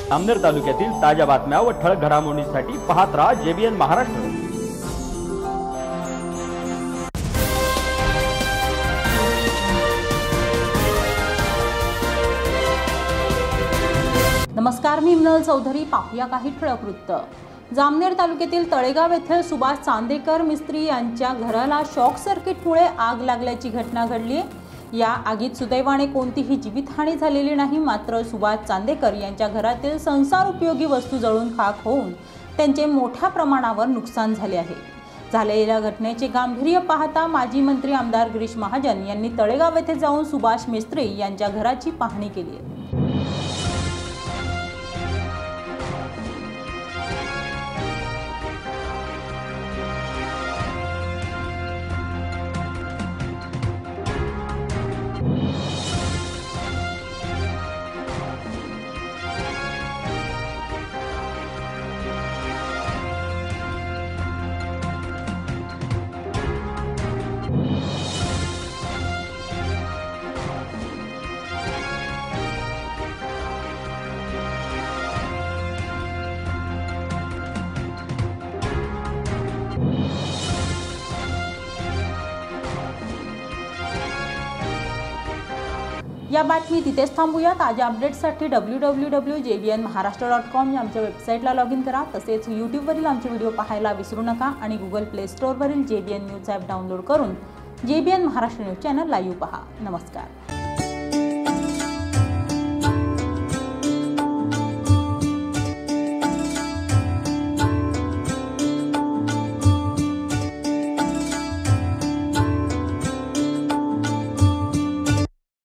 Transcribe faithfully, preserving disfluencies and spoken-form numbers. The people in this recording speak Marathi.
जामनेर तालुक्यातील ताज्या बातम्या व ठळक घडामोडींसाठी पाहत राहा जेबीएन महाराष्ट्र। नमस्कार, मी इम्नल चौधरी। पाहूया काही ठळक वृत्त। जामनेर तालुक्यातील तळेगाव येथील सुभाष चांदेकर मिस्त्री यांच्या घराला शॉक सर्किटमुळे आग लागल्याची घटना घडली। या आगीत सुदैवाने कोणतीही जीवितहानी झालेली नाही, मात्र सुभाष चांदेकर यांच्या घरातील संसार उपयोगी वस्तू जळून खाक होऊन त्यांचे मोठ्या प्रमाणावर नुकसान झाले आहे। झालेल्या घटनेचे गांभीर्य पाहता माजी मंत्री आमदार गिरीश महाजन यांनी तळेगाव येथे जाऊन सुभाष मिस्त्री यांच्या घराची पाहणी केली आहे। या बातमी तिथेच थांबूया। ताज्या अपडेट्ससाठी W W W dot J B N Maharashtra dot com या आमच्या वेबसाईटला लॉग इन करा। तसेच यूट्यूबवरील आमचे व्हिडिओ पाहायला विसरू नका आणि गुगल प्ले स्टोअरवरील J B N news app download करून J B N Maharashtra news channel live पहा। नमस्कार।